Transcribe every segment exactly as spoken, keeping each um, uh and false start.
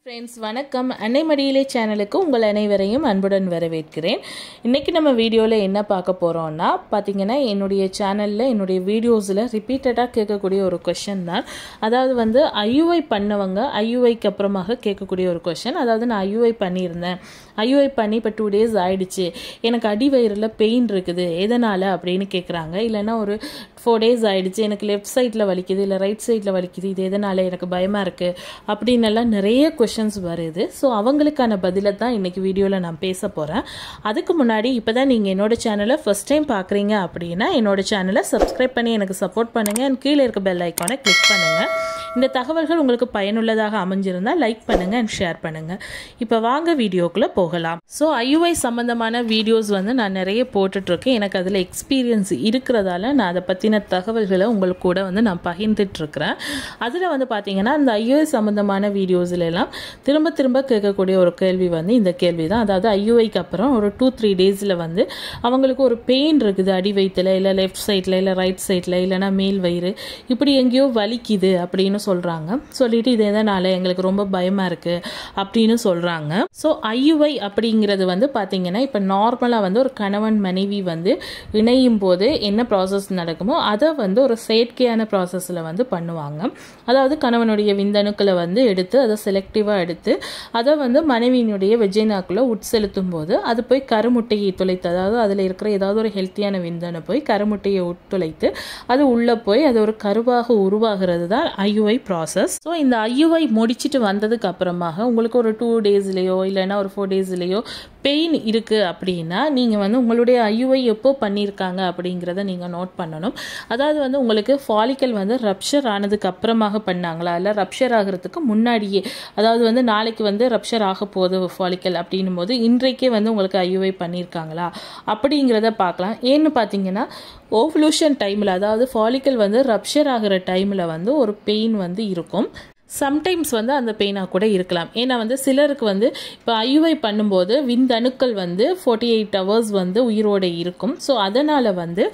Friends வணக்கம். அன்னை மடியிலே சேனலுக்கு உங்கள் அனைவரையும் அன்புடன் வரவேற்கிறேன். இன்றைக்கி நம்ம வீடியோவில் என்ன பார்க்க போகிறோம்னா பார்த்திங்கன்னா என்னுடைய சேனலில் என்னுடைய வீடியோஸில் ரிப்பீட்டடாக கேட்கக்கூடிய ஒரு கொஷன் தான். அதாவது வந்து ஐயுஐ பண்ணவங்க ஐயுஐக்கு அப்புறமாக கேட்கக்கூடிய ஒரு கொஷன். அதாவது நான் ஐயுஐ பண்ணியிருந்தேன், ஐயுஐ பண்ணி இப்போ டூ டேஸ் ஆகிடுச்சு, எனக்கு அடி வயிறில் பெயின் இருக்குது, எதனால் அப்படின்னு கேட்குறாங்க. இல்லைன்னா ஒரு ஃபோர் டேஸ் ஆகிடுச்சு, எனக்கு லெஃப்ட் சைடில் வலிக்குது இல்லை ரைட் சைடில் வலிக்குது, இது எதனால், எனக்கு பயமாக இருக்குது அப்படின்னு எல்லாம் நிறைய கொஷன்ஸ் வருது. ஸோ அவங்களுக்கான பதிலை தான் இன்னைக்கு வீடியோவில் நான் பேச போகிறேன். அதுக்கு முன்னாடி இப்போ தான் நீங்கள் என்னோட சேனலை ஃபர்ஸ்ட் டைம் பார்க்குறீங்க அப்படின்னா என்னோட சேனலை சப்ஸ்கிரைப் பண்ணி எனக்கு சப்போர்ட் பண்ணுங்கள். அண்ட் கீழே இருக்க பெல் ஐக்கானை கிளிக் பண்ணுங்கள். இந்த தகவல்கள் உங்களுக்கு பயனுள்ளதாக அமைஞ்சிருந்தால் லைக் பண்ணுங்கள் அண்ட் ஷேர் பண்ணுங்கள். இப்போ வாங்க வீடியோக்குள்ளே போகலாம். ஸோ ஐயுஐ சம்மந்தமான வீடியோஸ் வந்து நான் நிறைய போட்டுட்ருக்கேன். எனக்கு அதில் எக்ஸ்பீரியன்ஸ் இருக்கிறதால நான் அதை பற்றின தகவல்களை உங்களுக்கு கூட வந்து நான் பகிர்ந்துட்டுருக்கிறேன். அதில் வந்து பார்த்தீங்கன்னா இந்த ஐயுஐ சம்மந்தமான வீடியோஸ்ல எல்லாம் திரும்ப திரும்ப கேட்கக்கூடிய ஒரு கேள்வி வந்து இந்த கேள்வி தான். அதாவது ஐயுஐக்கு அப்புறம் ஒரு டூ த்ரீ டேஸில் வந்து அவங்களுக்கு ஒரு பெயின் இருக்குது, அடி வயிற்றில் இல்லை லெஃப்ட் சைடில் இல்லை ரைட் சைடில் இல்லைனா மேல் வயிறு இப்படி எங்கேயோ வலிக்குது அப்படின்னு சொல்கிறாங்க. சொல்லிட்டு இது எதனால் எங்களுக்கு ரொம்ப பயமாக இருக்குது அப்படின்னு சொல்கிறாங்க. ஸோ ஐயுஐ அப்படிங்கிறது வந்து பார்த்தீங்கன்னா இப்போ நார்மலாக வந்து ஒரு கணவன் மனைவி வந்து இணையும் போது என்ன ப்ராசஸ் நடக்குமோ அதை வந்து ஒரு செயற்கையான ப்ராசஸில் வந்து பண்ணுவாங்க. அதாவது கணவனுடைய விந்தணுக்களை வந்து எடுத்து அதை செலக்டிவாக எடுத்து அதை வந்து மனைவியினுடைய வெஜைனாக்குள்ளே உட்செலுத்தும் போது அது போய் கருமுட்டையை துளைத்து, அதாவது அதில் இருக்கிற ஏதாவது ஒரு ஹெல்த்தியான விந்தணு போய் கருமுட்டையை உட்துளைத்து அது உள்ளே போய் அது ஒரு கருவாக உருவாகிறது தான் ஐயுஐ ப்ராசஸ். ஸோ இந்த ஐயுஐ முடிச்சுட்டு வந்ததுக்கு அப்புறமாக உங்களுக்கு ஒரு டூ டேஸ்லேயோ இல்லைன்னா ஒரு ஃபோர் டேஸ்லேயோ பெயின் இருக்குது அப்படின்னா நீங்கள் வந்து உங்களுடைய ஐயுஐ எப்போ பண்ணியிருக்காங்க அப்படிங்கிறத நீங்கள் நோட் பண்ணணும். அதாவது வந்து உங்களுக்கு ஃபாலிக்கல் வந்து ரப்ஷர் ஆனதுக்கு அப்புறமாக பண்ணாங்களா இல்லை ரப்ஷர் ஆகிறதுக்கு முன்னாடியே, அதாவது வந்து நாளைக்கு வந்து ரப்ஷர் ஆக போகுது ஃபாலிக்கல் அப்படின்னும் போது இன்றைக்கே வந்து உங்களுக்கு ஐயுஐ பண்ணியிருக்காங்களா அப்படிங்கிறத பார்க்கலாம். ஏன்னு பார்த்தீங்கன்னா ஓவலூஷன் டைமில், அதாவது ஃபாலிக்கல் வந்து ரப்ஷர் ஆகிற டைமில் வந்து ஒரு பெயின் வந்து இருக்கும். சம்டைம்ஸ் வந்து அந்த பெயினாக கூட இருக்கலாம். ஏன்னா வந்து சிலருக்கு வந்து இப்போ ஐயுஐ பண்ணும்போது விந்தணுக்கள் வந்து ஃபார்ட்டி எயிட் ஹவர்ஸ் வந்து உயிரோடு இருக்கும். ஸோ அதனால் வந்து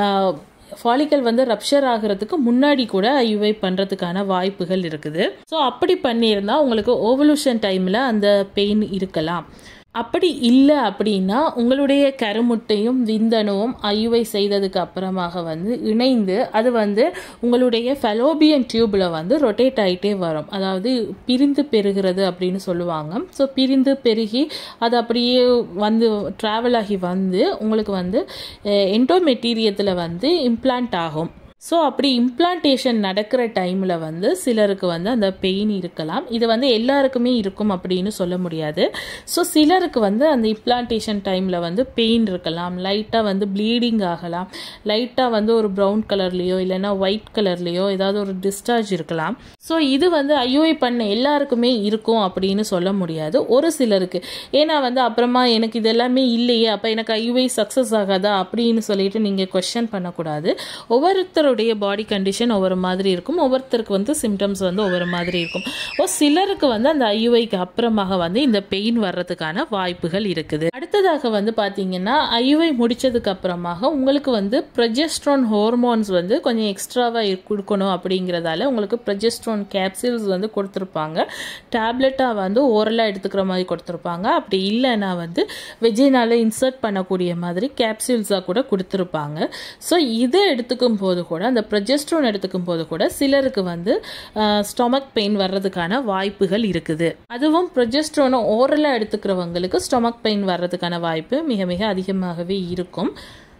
ஃபாலிக்கல் வந்து ரப்ஷர் ஆகிறதுக்கு முன்னாடி கூட ஐயுஐ பண்ணுறதுக்கான வாய்ப்புகள் இருக்குது. ஸோ அப்படி பண்ணியிருந்தால் உங்களுக்கு ஓவலூஷன் டைமில் அந்த பெயின் இருக்கலாம். அப்படி இல்லை அப்படின்னா உங்களுடைய கருமுட்டையும் விந்தணுவும் ஐயுஐ செய்ததுக்கு அப்புறமாக வந்து இணைந்து அது வந்து உங்களுடைய ஃபெலோபியன் டியூப்பில் வந்து ரொட்டேட் ஆகிட்டே வரும். அதாவது பிரிந்து பெருகிறது அப்படின்னு சொல்லுவாங்க. ஸோ பிரிந்து பெருகி அது அப்படியே வந்து ட்ராவல் ஆகி வந்து உங்களுக்கு வந்து எண்டோமெட்டீரியத்தில் வந்து இம்ப்ளான்ட் ஆகும். ஸோ அப்படி இம்ப்ளான்டேஷன் நடக்கிற டைமில் வந்து சிலருக்கு வந்து அந்த பெயின் இருக்கலாம். இது வந்து எல்லாருக்குமே இருக்கும் அப்படின்னு சொல்ல முடியாது. ஸோ சிலருக்கு வந்து அந்த இம்ப்ளான்டேஷன் டைமில் வந்து பெயின் இருக்கலாம், லைட்டாக வந்து ப்ளீடிங் ஆகலாம், லைட்டாக வந்து ஒரு ப்ரௌன் கலர்லேயோ இல்லைன்னா ஒயிட் கலர்லேயோ ஏதாவது ஒரு டிஸ்சார்ஜ் இருக்கலாம். ஸோ இது வந்து ஐயுஐ பண்ண எல்லாருக்குமே இருக்கும் அப்படின்னு சொல்ல முடியாது, ஒரு சிலருக்கு. ஏன்னா வந்து அப்புறமா எனக்கு இது எல்லாமே இல்லையே அப்போ எனக்கு ஐயுஐ சக்ஸஸ் ஆகாதா அப்படின்னு சொல்லிட்டு நீங்கள் கொஸ்டின் பண்ணக்கூடாது. ஒவ்வொருத்தர் பாடி கண்டிஷன் ஒவ்வொரு மாதிரி இருக்கும், ஒவ்வொருத்தருக்கு வந்து சிம்டம்ஸ் வந்து ஒவ்வொரு மாதிரி இருக்கும். ஒரு சிலருக்கு வந்து அந்த ஐயுஐக்கு அப்புறமாக வந்து இந்த பெயின் வர்றதுக்கான வாய்ப்புகள் இருக்குது. அடுத்ததாக வந்து பாத்தீங்கன்னா ஐயுஐ முடிச்சதுக்கு அப்புறமாக உங்களுக்கு வந்து ப்ரொஜெஸ்ட்ரான் ஹார்மோன்ஸ் வந்து கொஞ்சம் எக்ஸ்ட்ராவா கொடுக்கணும் அப்படிங்கிறதால உங்களுக்கு ப்ரொஜெஸ்ட்ரான் கேப்சூல்ஸ் வந்து கொடுத்துருப்பாங்க. டேப்லெட்டா வந்து ஓரலா எடுத்துக்கிற மாதிரி கொடுத்துருப்பாங்க. அப்படி இல்லைன்னா வந்து வெஜினால இன்சர்ட் பண்ணக்கூடிய மாதிரி கேப்சூல்ஸா கூட கொடுத்துருப்பாங்க. ஸோ இதை எடுத்துக்கும் போது கூட அந்த ப்ரொஜெஸ்ட்ரான் எடுத்துக்கும் போது கூட சிலருக்கு வந்து ஸ்டொமக் பெயின் வர்றதுக்கான வாய்ப்புகள் இருக்குது. அதுவும் ப்ரொஜெஸ்ட்ரானை ஓரலாக எடுத்துக்கிறவங்களுக்கு ஸ்டொமக் பெயின் வர்றதுக்கான வாய்ப்பு மிக மிக அதிகமாகவே இருக்கும்.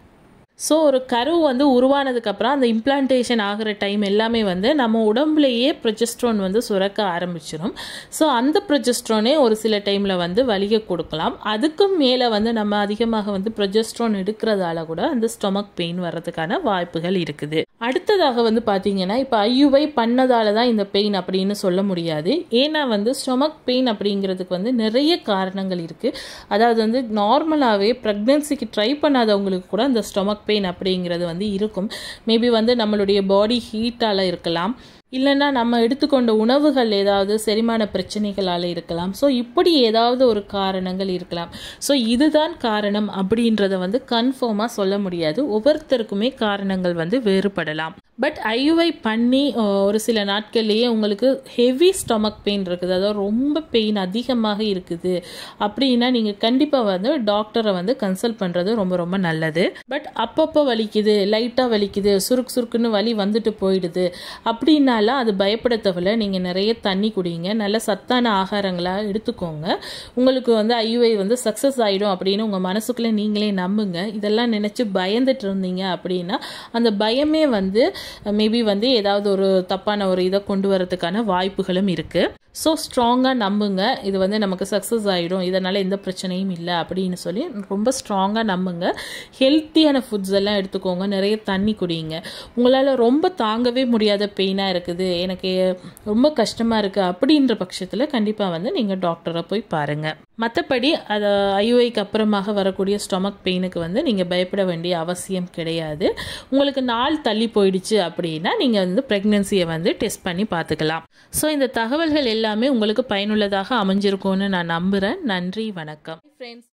ஸோ ஒரு கரு வந்து உருவானதுக்கப்புறம் அந்த இம்ப்ளான்டேஷன் ஆகிற டைம் எல்லாமே வந்து நம்ம உடம்புலையே ப்ரொஜெஸ்ட்ரான் வந்து சுரக்க ஆரம்பிச்சிடும். ஸோ அந்த ப்ரொஜெஸ்ட்ரானே ஒரு சில டைமில் வந்து வலிக கொடுக்கலாம். அதுக்கும் மேலே வந்து நம்ம அதிகமாக வந்து ப்ரொஜெஸ்ட்ரான் எடுக்கிறதால கூட அந்த ஸ்டொமக் பெயின் வர்றதுக்கான வாய்ப்புகள் இருக்குது. அடுத்ததாக வந்து பார்த்தீங்கன்னா இப்போ ஐயுஐ பண்ணதால தான் இந்த பெயின் அப்படின்னு சொல்ல முடியாது. ஏன்னா வந்து ஸ்டொமக் பெயின் அப்படிங்கிறதுக்கு வந்து நிறைய காரணங்கள் இருக்குது. அதாவது வந்து நார்மலாகவே ப்ரெக்னென்சிக்கு ட்ரை பண்ணாதவங்களுக்கு கூட அந்த ஸ்டொமக் பெயின் அப்படிங்கிறது வந்து இருக்கும். மேபி வந்து நம்மளுடைய பாடி ஹீட்டால் இருக்கலாம், இல்லைன்னா நம்ம எடுத்துக்கொண்ட உணவுகள் ஏதாவது செரிமான பிரச்சனைகளால் இருக்கலாம். ஸோ இப்படி ஏதாவது ஒரு காரணங்கள் இருக்கலாம். ஸோ இதுதான் காரணம் அப்படின்றத வந்து கன்ஃபார்மாக சொல்ல முடியாது. ஒவ்வொருத்தருக்குமே காரணங்கள் வந்து வேறுபடலாம். பட் ஐயுஐ பண்ணி ஒரு சில நாட்கள்லேயே உங்களுக்கு ஹெவி ஸ்டொமக் பெயின் இருக்குது, அதாவது ரொம்ப பெயின் அதிகமாக இருக்குது அப்படின்னா நீங்கள் கண்டிப்பாக வந்து டாக்டரை வந்து கன்சல்ட் பண்ணுறது ரொம்ப ரொம்ப நல்லது. பட் அப்பப்போ வலிக்குது, லைட்டாக வலிக்குது, சுருக்கு சுருக்குன்னு வலி வந்துட்டு போயிடுது அப்படின்னால அது பயப்பட தேவையில்ல. நீங்கள் நிறைய தண்ணி குடிங்க, நல்ல சத்தான ஆகாரங்களாக எடுத்துக்கோங்க. உங்களுக்கு வந்து ஐயுஐ வந்து சக்ஸஸ் ஆகிடும் அப்படின்னு உங்கள் மனசுக்குள்ளே நீங்களே நம்புங்க. இதெல்லாம் நினச்சி பயந்துட்டு இருந்தீங்க அப்படின்னா அந்த பயமே வந்து மேபி வந்து ஏதாவது ஒரு தப்பான ஒரு இதை கொண்டு வரதுக்கான வாய்ப்புகளும் இருக்குது. ஸோ ஸ்ட்ராங்காக நம்புங்க, இது வந்து நமக்கு சக்ஸஸ் ஆகிடும், இதனால் எந்த பிரச்சனையும் இல்லை அப்படின்னு சொல்லி ரொம்ப ஸ்ட்ராங்காக நம்புங்க. ஹெல்த்தியான ஃபுட்ஸ் எல்லாம் எடுத்துக்கோங்க, நிறைய தண்ணி குடிங்க. உங்களால் ரொம்ப தாங்கவே முடியாத பெயினாக இருக்குது, எனக்கு ரொம்ப கஷ்டமாக இருக்குது அப்படின்ற பட்சத்தில் கண்டிப்பாக வந்து நீங்கள் டாக்டரை போய் பாருங்கள். மற்றபடி அது ஐயுஐக்கு அப்புறமாக வரக்கூடிய ஸ்டொமக் பெயினுக்கு வந்து நீங்கள் பயப்பட வேண்டிய அவசியம் கிடையாது. உங்களுக்கு நாள் தள்ளி போயிடுச்சு அப்படின்னா நீங்கள் வந்து ப்ரெக்னென்சியை வந்து டெஸ்ட் பண்ணி பார்த்துக்கலாம். ஸோ இந்த தகவல்கள் எல்லாமே உங்களுக்கு பயனுள்ளதாக அமைஞ்சிருக்கும்னு நான் நம்புகிறேன். நன்றி, வணக்கம் ஃப்ரெண்ட்ஸ்.